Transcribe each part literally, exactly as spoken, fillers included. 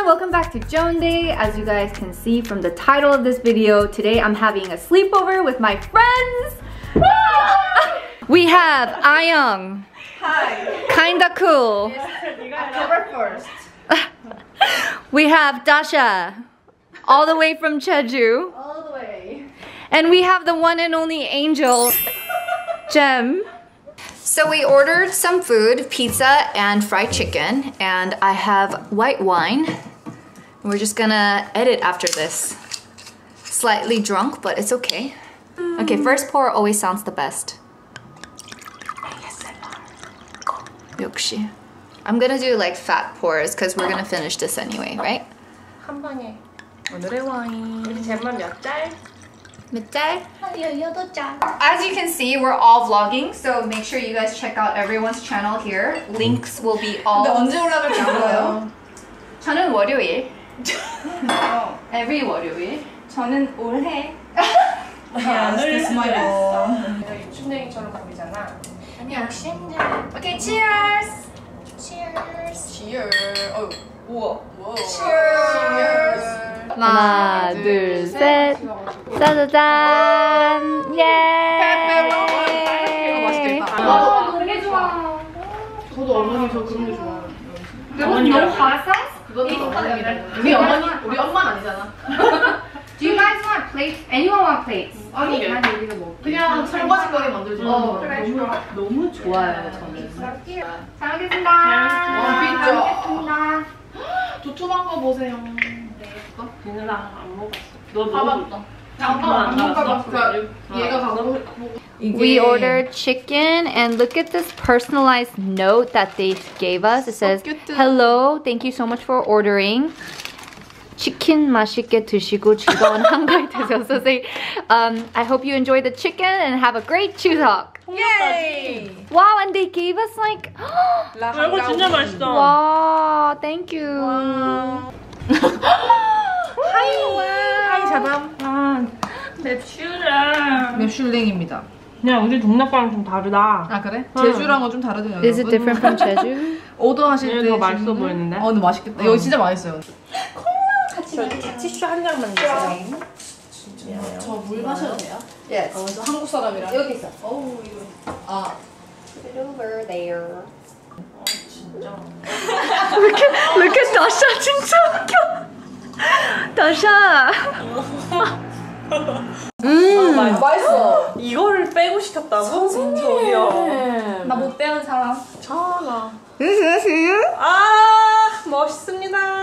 welcome back to Joan Day. As you guys can see from the title of this video, today I'm having a sleepover with my friends. We have Ayoung. Hi. Kinda cool. October first. We have Dasha, all the way from Jeju. All the way. And we have the one and only Angel, Jem. So we ordered some food, pizza and fried chicken, and I have white wine. We're just gonna edit after this. Slightly drunk, but it's okay. Okay, first pour always sounds the best. 역시. I'm gonna do like fat pours because we're gonna finish this anyway, right? 한 방에. 오늘의 와인. 우리 잼만 몇 짤? 몇 짤? 한 열여덟 짤. As you can see, we're all vlogging, so make sure you guys check out everyone's channel here. Links will be all. 근데 언제 올라갈지 몰라요. 저는 월요일. Every 월요일. 저는 올해. Yes, this is my goal. 내가 유춘냉이처럼 보이잖아. 역시 힘들어. Okay, cheers. Cheers. Cheers. 어우, 우와. Cheers. 하나, 둘, 셋. 짜자잔. 예. 아, 너무 좋아. 저도 어머니 저 그런 게 좋아요. 어머니 너무 화사? 우리 어머니, 우리 엄마는 아니잖아. Do you guys want plates? Anyone want plates? 아니, 그냥 설거지거리 만들지. 어, 그래, 너무, 좋아. 너무 좋아요, 저는. 잘 먹겠습니다. 와, 잘 피자. 먹겠습니다. 두툼한 거 보세요. 얘는 안 먹었어. 너 봐봤다. 안 먹어봤어. 얘가 가고. We ordered chicken and look at this personalized note that they gave us. It says, hello, thank you so much for ordering. 치킨 맛있게 드시고 즐거운 한가위 되세요. So say, um, I hope you enjoy the chicken and have a great chuseok. Yay! Wow, and they gave us like, 이거 진짜 맛있어. wow, thank you. 하이! 하이 자담. 아, 맵슈라. 맵슐랭입니다. 그냥 우리 동네 거랑 좀 다르다. 아 그래? 제주랑은 좀 다르죠 여러분? Is it different from Jeju? 오더 하실 얘는 때 더 맛있어 지금은- 보이는데? 어 근데 맛있겠다. 여기 진짜 맛있어요. 티슈 한 장만 주세요. 저 물 마셔도 돼요? Yes. 어, 저 한국 사람이라. 여기 있어. 어우 이거. 아. Put it over there. 진짜. Look at, look at Dasha, 진짜 웃겨. Dasha. 음, 맛있어. 이거를 빼고 시켰다고? 저기요. 나 못 빼는 사람. 참아. 아, 멋있습니다.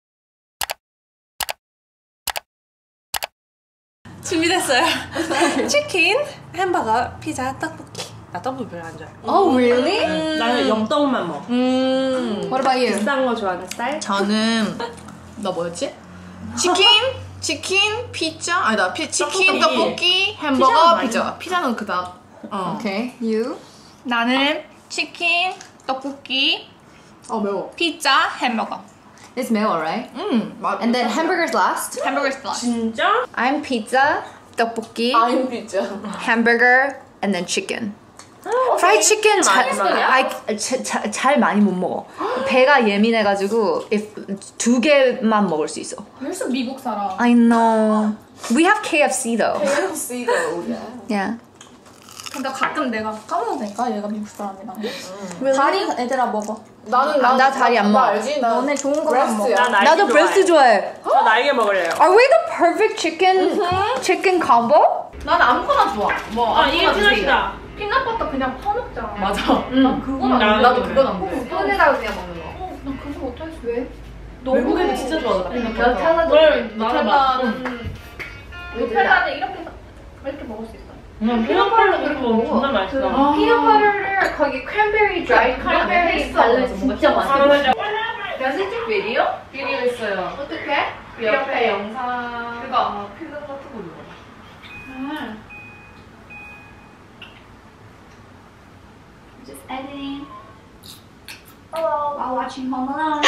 준비됐어요. 치킨, 햄버거, 피자, 떡볶이. 나 떡볶이 별로 안 좋아해. Oh, really? 음, 나는 영떡만 먹어. 음. What about you? 비싼 거 좋아하는 스타일? 저는 나 뭐였지? 치킨, 치킨, 피자, 아니다, 피, 치킨, 떡볶이. 떡볶이, 피자는 햄버거, 많이 피자. 피자는 그다음. 어. Okay, you? 나는 치킨, 떡볶이, 어 매워. 피자, 햄버거. It's meal, right? 음. 맛. And then hamburgers last. 햄버거 슬라이스. 진짜? I'm pizza, 떡볶이, 아임 피자. hamburger, and then chicken. Fried chicken 잘, I, 자, 자, 잘 많이 못 먹어. 배가 예민해가지고 if 두 개만 먹을 수 있어. 벌써 미국 살아. I know. We have K F C though. 케이에프씨가 우리야. Yeah. 그러니까 가끔 내가 까먹으니까 얘가 미국 사람이랑. Really? 다리 애들아 먹어. 나는 나, 나 다리 안 먹어. 알지? 나 너네 좋은 거만 먹어. 나 날개 나도 브레스트 좋아해. 저 날개 먹을래요. Are we the perfect chicken chicken combo? 나는 아무거나 좋아. 뭐 아, 이게 아무거나 주세요. 피넛이다. 피넛버터 그냥 퍼먹잖아. 맞아. 난 그건 안 돼. 나도 그건 안 돼. 손에다가 그냥 먹는 거. 어, 난 그거 못할 수 왜? 외국애들 진짜 좋아하더라. 텔라도 누텔라는 누텔라는 이렇게 이렇게 먹을 수 있어. 응, 피넛버터 그렇게 먹으면 진짜 맛있어. 아. 피넛버터를 거기 크랜베리 드라이 크랜베리 발라 진짜 맛있어. Does it do video? 비디오 있어요. 어떻게? 옆에 영상. 그거. 필름 같은 거 누가? 음. Just editing. Hello. While watching Home Alone.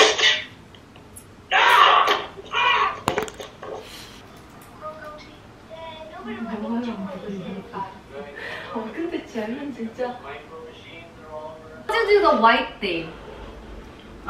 어 근데 쟤는 진짜. Let's do the white thing.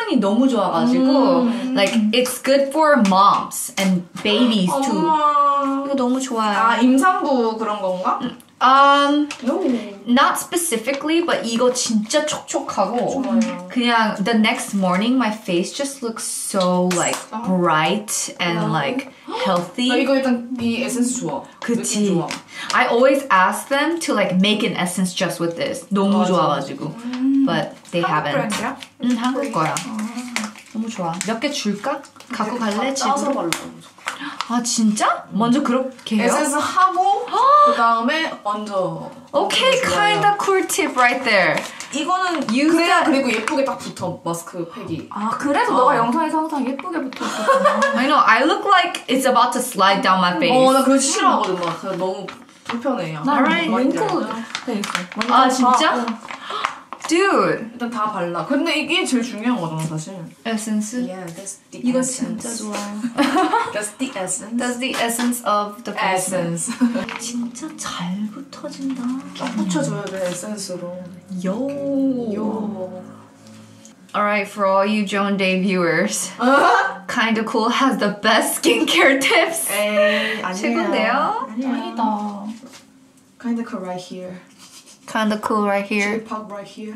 성분이 너무 좋아가지고 음. like it's good for moms and babies too. 엄마. 이거 너무 좋아요. 아 임산부 그런 건가? Um, No. not specifically, but 이거 진짜 촉촉하고 좋아요. 그냥 the next morning my face just looks so like bright and like healthy. 나 이거 일단 이 에센스 좋아. 그치. 느낌 좋아. I always ask them to like make an essence just with this. 너무 맞아. 좋아가지고. But they 한국 haven't. 브랜드야? 응, 한국 거야. 너무 좋아. 몇 개 줄까? 갖고 갈래? 짜서 집으로? 발라. 아 진짜? 먼저 그렇게 해요? 에센스 하고 그 다음에 얹어. Okay, kinda cool tip right there. 이거는 Use 그래야 that. 그리고 예쁘게 딱 붙어 마스크 팩이. 아 그래서 어. 너가 영상에서 항상 예쁘게 붙어있었구나. I know, I look like it's about to slide down my face. 어 나 그거 싫어하거든 막. 그래서 너무 불편해. 나 Alright. 링크 돼 있어. 아 진짜? Dude. 일단 다 발라. 근데 이게 제일 중요한 거잖아 사실. 에센스? Yeah, that's the 이거 essence. 진짜 좋아요. That's the essence. That's the essence of the face. essence. 진짜 잘 붙어진다. 쫙 붙여줘야 돼 에센스로. Yo. 요. Alright, for all you Joan Day viewers, Kinda Cool has the best skincare tips. 에이 아니야. 최고인데요? 아니다. Kinda cool right here. Kinda Cool right here. pop right here.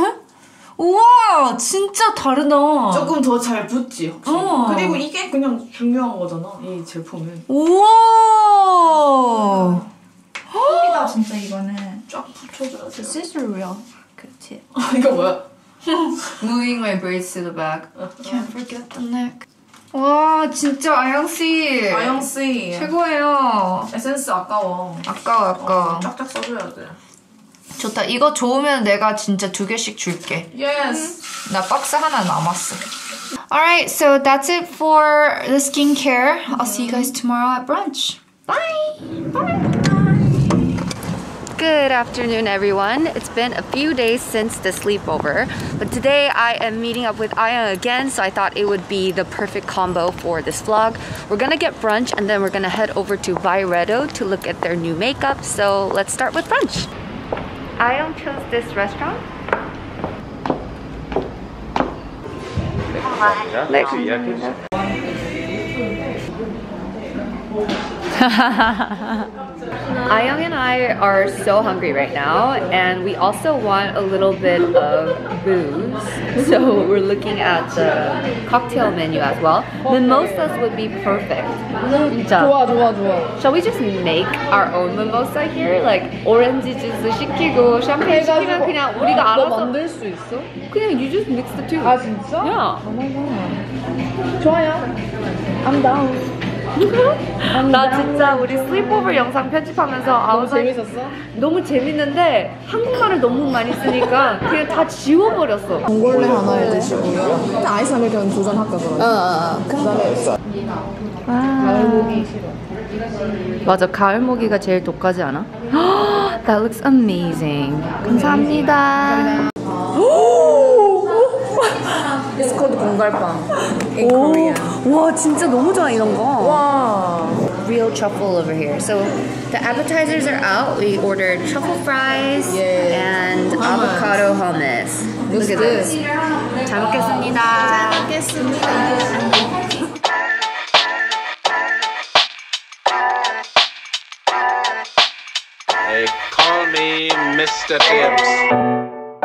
우와, 진짜 다르다. 조금 더 잘 붙지 확실히. 어. 그리고 이게 그냥 중요한 거잖아 이 제품은. 우와. 컵이다 진짜 이거는. 쫙 붙여줘야 돼. This is real. 그치. 아 이거 뭐야? Moving my braids to the back. Can't forget the neck. 와, 진짜 아영씨. 아영씨 최고예요. 에센스 아까워. 아까워, 아까워. 어, 쫙쫙 써줘야 돼. 좋다. 이거 좋으면 내가 진짜 두 개씩 줄게. Yes. 나 박스 하나 남았어. Alright, so that's it for the skincare. I'll see you guys tomorrow at brunch. Bye! Bye! Good afternoon, everyone. It's been a few days since the sleepover, but today I am meeting up with Aya again, so I thought it would be the perfect combo for this vlog. We're gonna get brunch and then we're gonna head over to Byredo to look at their new makeup, so let's start with brunch. Aya chose this restaurant. 네, 혹시 예약해주세요. Ayang and I are so hungry right now, and we also want a little bit of booze. So we're looking at the cocktail menu as well. Mimosas would be perfect. 진짜. 좋아 좋아 좋아. Shall we just make our own mimosa here? Like 오렌지 주스 시키고 샴페인 시키면 그냥 우리가 너 알아서 만들 수 있어? 그냥 you just mix the two. 아 진짜? Yeah. 좋아요. I'm down. 나 진짜 우리 슬리프오버 영상 편집하면서 너무 아우서 재밌었어? 너무 재밌는데 한국말을 너무 많이 쓰니까 그냥 다 지워버렸어. 봉골레 하나 해주시고요. 아이스 아메리카노 도전할까 그러면? 어, 그다음에 가을 모기 싫어. 맞아, 가을 모기가 제일 독하지 않아? That looks amazing. 감사합니다. It's called 공갈빵 in Korean. 와, 진짜 너무 좋아 이런 거. 와. Real truffle over here. So the appetizers are out. We ordered truffle fries Yes. and avocado hummus. Look at this. 잘 먹겠습니다. 잘 먹겠습니다. They call me Mister Tibbs.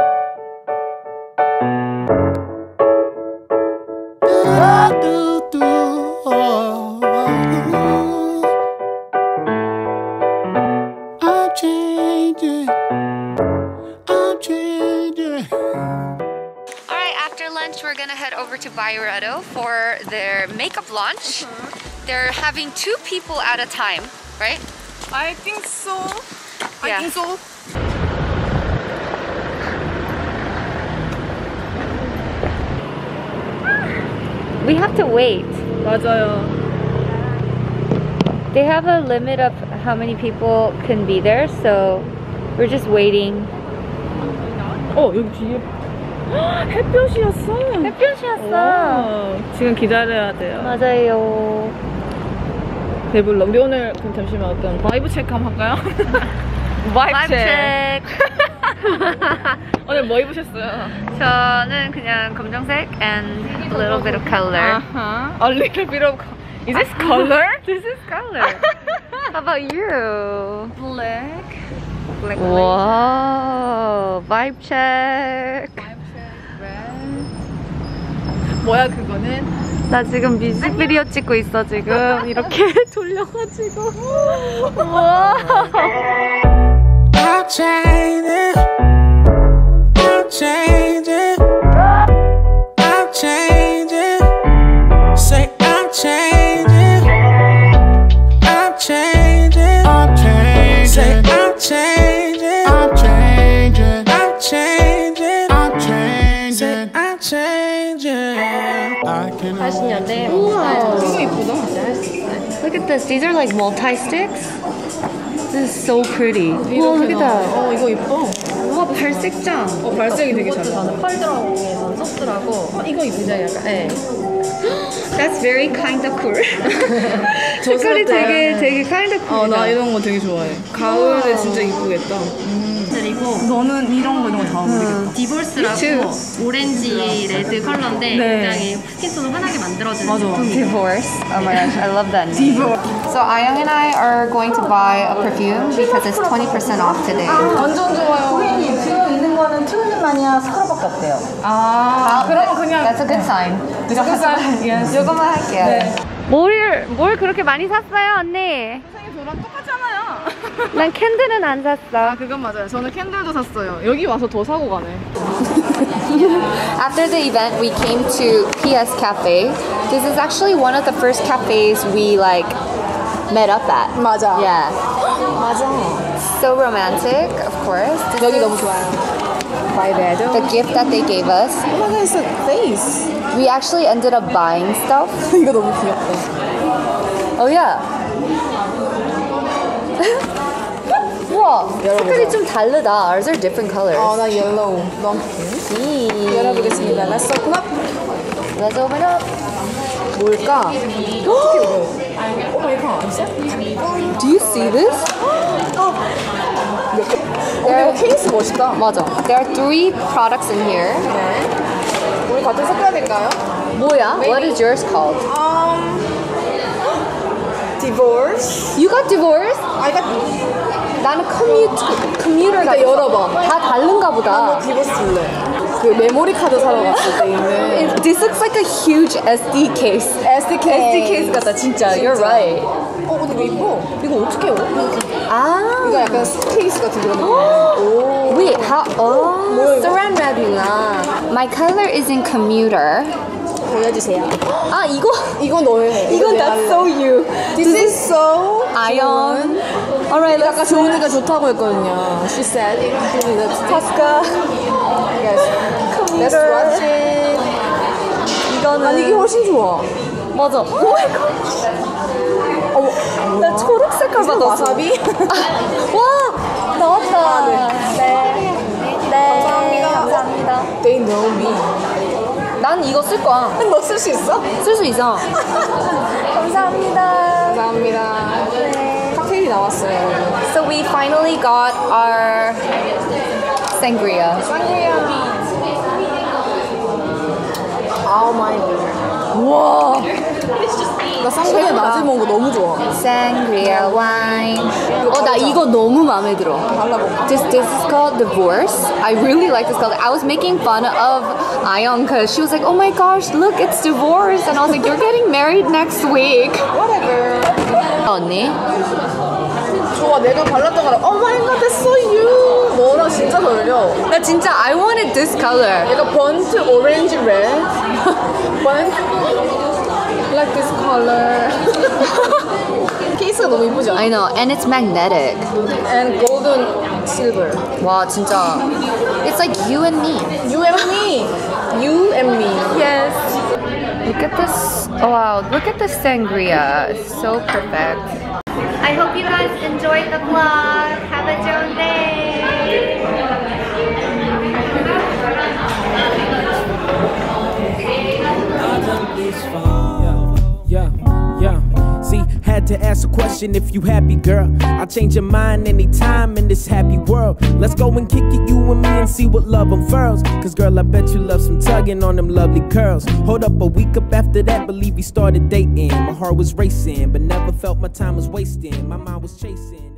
We're gonna head over to Byredo for their makeup launch. They're having two people at a time, right? I think so. Yeah. I think so. We have to wait. 맞아요. They have a limit of how many people can be there, so we're just waiting. 어 여기 뒤에 햇볕이었어. 햇볕이었어. 와, 지금 기다려야 돼요. 맞아요. 배불러. 우리 오늘 그럼 잠시만 어떤 바이브 체크 한번 할까요? Vibe check. 오늘 뭐 입으셨어요? 저는 그냥 검정색 and a little bit of color. Uh-huh. A little bit of Is this color? This is color. How about you? Black. Black. Whoa, vibe check. 뭐야 그거는? 나 지금 뮤직비디오 찍고 있어 지금 이렇게 돌려가지고. 와. I'll change it. I'll change it. I'll change it. Say I'll change it. I'll change it. I'll change Say it. I'll change it. I'll change it. I'll change it. I'll change Say it. I'll change it. I can 팔십 년대 이거 이쁘다. Look at this. These are like multi-sticks. This is so pretty. Whoa, look at that. 어 이거 이뻐. 와, 발색장. 어 발색이 되게 잘 나. 펄들하고 위에서 소스라고. 어, 이거 이쁘다 약간. 네. That's very kind of cool. 색깔이 되게 되게 kind of cool. 어 나 이런 거 되게 좋아해. 가을에 진짜 이쁘겠다. 그리고 너는 이런 거 이런 거 다 모르겠다. 디볼스라고 오렌지 레드 컬러인데 네. 굉장히 스킨톤을 환하게 만들어주는 맞아. 제품이에요. Divorce. Oh my gosh, I love that name. So Ayang and I are going to buy a perfume because it's twenty percent off today. 완전 좋아요. 지금 있는 거는 툴루마니아 스크럽밖에 없대요. 아 그러면 그냥 That's a good sign. 잠깐 yes. 이거만 할게요. 네. 뭘, 뭘 그렇게 많이 샀어요, 언니? 선생님 저랑 똑같잖아요. 난 캔들은 안 샀어. 아 그건 맞아요. 저는 캔들도 샀어요. 여기 와서 더 사고 가네. After the event, we came to P S Cafe. This is actually one of the first cafes we like met up at. 맞아. Yeah. 맞아. So romantic, of course. This 여기 is 너무 좋아요. My bed. the gift that they gave us. Oh my god, it's a face. We actually ended up buying stuff. 이거 너무 귀엽다. Oh yeah. 우와, 색깔이 좀 다르다. Ours are different colors. 아, 나 옐로우. 너무 See. 열어보겠습니다. Let's open up. Let's open up. 뭘까? 오 마이 갓. Do you see this? 어, 이거 케이스 멋있다. 맞아. There are three products in here. 네. 우리 같은 섞어야 될까요? 뭐야? What is yours called? Um, divorce. You got divorced? 아, 이거 나는 커뮤트, 커뮤터가 일단 열어봐. 다 다른가 나 보다. 디보스 줄래. 그 메모리 카드 사러 갔을 때 있는 It- This looks like a huge S D case. 에스 디 케이. S D case 같다, 진짜. You're right. 어, 근데 이거 이뻐. 이거 어떻게 해? 아. 이거 약간 케이스 같은 그런 느낌. 오. Wait, how? Oh, 뭐야, 이거? saran wrap이구나. My color is in commuter. 보여주세요. 아, 이거? 이건 너의. 이건 that's so you. This is so Ion. Alright, 아까 let's 좋으니까 좋다고 했거든요. She said. Tosca. Yes. Let's watch it. 이거는 아니 이게 훨씬 좋아. 맞아. Oh my gosh. 어, 나 초록 색깔 받았어. 와사비? 와, 나왔다. 네. 네. 감사합니다. 감사합니다. They know me. 난 이거 쓸 거야. 너 쓸 수 있어? 쓸 수 있어. 감사합니다. 감사합니다. 칵테일이 나왔어요. So we finally got our sangria. Oh my god. 우와. 나 쌍둥이 낮에 먹은 거 너무 좋아. Sangria wine. 어, 나 이거 너무 마음에 들어. 발라볼까? This this is called Divorce. I really like this color. I was making fun of Ayeong because she was like, "Oh my gosh, look, it's Divorce," and I was like, "You're getting married next week." Whatever. 언니? 좋아. 내가 발랐던 거랑 Oh my god, that's so you. 너랑 진짜 잘 어울려. 나 진짜 I wanted this color. 약간 번트 오렌지 레드. 번트 like this color. 케이스가 너무 이쁘지 않아? I know, and it's magnetic. And golden silver. 와, 진짜. It's like you and me. You and me. You and me. Yes. Look at this. Oh, wow, look at this sangria. It's so perfect. I hope you guys enjoyed the vlog. Have a 좋은 day. Yeah, yeah. See, Had to ask a question if you happy, girl. I'll change your mind anytime in this happy world. Let's go and kick it, you and me, and see what love unfurls. Cause girl, I bet you love some tugging on them lovely curls. Hold up, a week up after that, believe we started dating. My heart was racing, but never felt my time was wasting. My mind was chasing.